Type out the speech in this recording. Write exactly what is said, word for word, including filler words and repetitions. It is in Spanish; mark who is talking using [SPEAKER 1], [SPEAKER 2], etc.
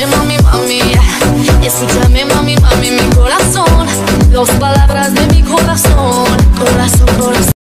[SPEAKER 1] mami, mami, yeah. Escúchame, mami, mami, mi corazón. Dos palabras de